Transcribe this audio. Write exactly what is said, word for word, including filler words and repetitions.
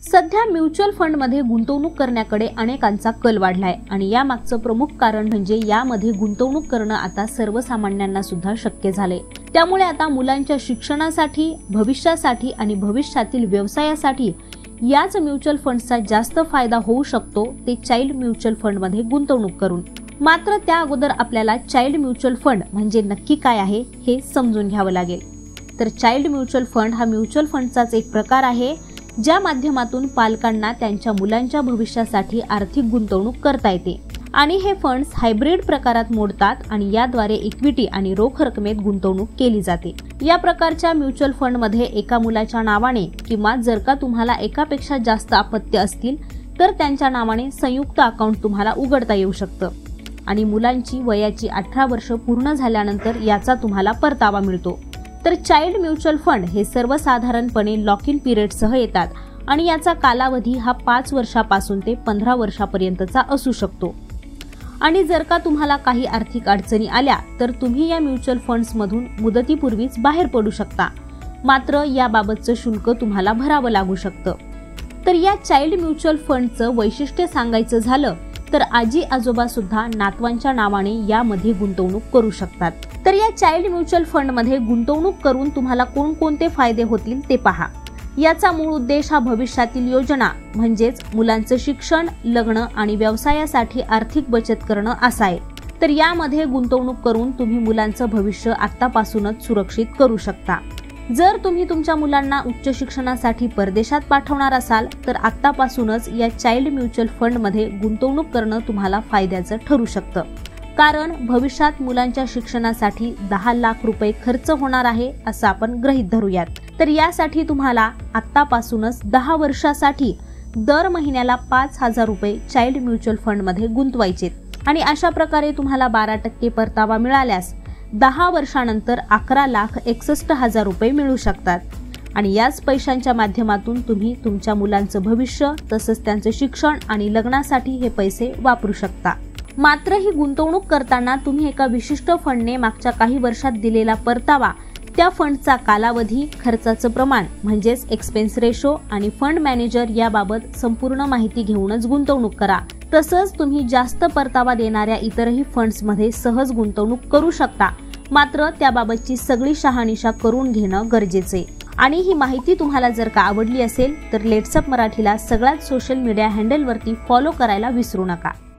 सध्या mutual fund मध्ये गुंतवणूक करण्याकडे अनेकांचा कल वाढलाय आणि यामागचं प्रमुख कारण म्हणजे यामध्ये गुंतवणूक करणं आता सर्वसामान्यांना सुद्धा शक्य झाले। त्यामुळे आता मुलांच्या शिक्षणासाठी, भविष्यासाठी आणि भविष्यातील व्यवसायासाठी याच म्युच्युअल फंडचा जास्त फायदा होऊ शकतो, ते चाइल्ड म्युच्युअल फंड मध्ये गुंतवणूक करून। मात्र त्या अगोदर आपल्याला चाइल्ड म्युच्युअल फंड म्हणजे नक्की काय आहे हे समजून घ्यावं लागेल। तर चाइल्ड म्युच्युअल फंड हा म्युच्युअल फंडचाच एक प्रकार आहे, ज्या माध्यमातून पालकांना त्यांच्या मुलांच्या भविष्यासाठी आर्थिक गुंतवणूक करता येते आणि हे फंड्स हायब्रिड प्रकारात मोडतात आणि याद्वारे इक्विटी आणि रोख रकमेत गुंतवणूक केली जाते। या प्रकारच्या म्युच्युअल फंड मध्ये एका मुलाच्या नावाने किंवा जर का तुम्हाला एकापेक्षा जास्त अपत्य असतील तर त्यांच्या नावाने संयुक्त अकाउंट तुम्हाला उघडता येऊ शकतं आणि मुलांची वयाची अठरा वर्ष पूर्ण झाल्यानंतर याचा तुम्हाला परतावा मिळतो। तर चाइल्ड म्युच्युअल फंड हे सर्वसाधारणपणे लॉक इन पिरियड सह येतात आणि याचा कालावधी हा पाच वर्षापासून ते पंधरा वर्षापर्यंतचा असू शकतो आणि जर का तुम्हाला काही आर्थिक अडचणी आल्या तर तुम्ही या म्युच्युअल फंड्स मधून मुदतीपूर्वीच बाहेर पडू शकता, मात्र याबाबतचं शुल्क तुम्हाला भरावं लागू शकतं। तर या चाइल्ड म्युच्युअल फंडचं वैशिष्ट्य सांगायचं झालं तर आजी आजोबा सुद्धा नातवांच्या नावाने यामध्ये गुंतवणूक करू शकतात। तर या चाइल्ड म्युच्युअल फंड मध्ये गुंतवणूक करून तुम्हाला कोणकोणते फायदे होतील ते पहा। याचा मूळ उद्देश हा भविष्यातील योजना म्हणजेच मुलांचं शिक्षण, लग्न आणि व्यवसायासाठी आर्थिक बचत करणं असा आहे। तर यामध्ये गुंतवणूक करून तुम्ही मुलांचं भविष्य आतापासूनच सुरक्षित करू शकता। जर तुम्ही तुमच्या मुलांना उच्च शिक्षणासाठी परदेशात पाठवणार असाल तर आतापासूनच या चाइल्ड म्युच्युअल फंड मध्ये गुंतवणूक करणं तुम्हाला फायद्याचं ठरू शकतं, कारण भविष्यात मुलांच्या शिक्षणासाठी दहा लाख रुपये खर्च होणार आहे असं आपण गृहीत धरूयात। तर यासाठी तुम्हाला आतापासूनच दहा वर्षासाठी दर महिन्याला पाच हजार रुपये चाइल्ड म्युच्युअल फंड मध्ये गुंतवायचे आणि अशा प्रकारे तुम्हाला बारा टक्के परतावा मिळाल्यास दहा वर्षानंतर अकरा लाख एकसष्ट हजार रुपये मिळू शकतात आणि याच पैशांच्या माध्यमातून तुम्ही तुमच्या मुलांचं भविष्य तसंच त्यांचं शिक्षण आणि लग्नासाठी हे पैसे वापरू शकता। मात्र ही गुंतवणूक करताना तुम्ही एका विशिष्ट फंडने मागच्या काही वर्षात दिलेला परतावा, त्या फंडचा कालावधी, खर्चाचं प्रमाण म्हणजेच एक्सपेन्स रेशो आणि फंड मॅनेजर याबाबत संपूर्ण माहिती घेऊनच गुंतवणूक करा। तसंच तुम्ही जास्त परतावा देणाऱ्या इतरही फंड्स मध्ये सहज गुंतवणूक करू शकता, मात्र त्याबाबतची सगळी शहानिशा करून घेणं गरजेचे। आणि ही माहिती तुम्हाला जर का आवडली असेल तर लेट्सअप मराठीला सगळ्यात सोशल मीडिया हँडलवरती फॉलो करायला विसरू नका।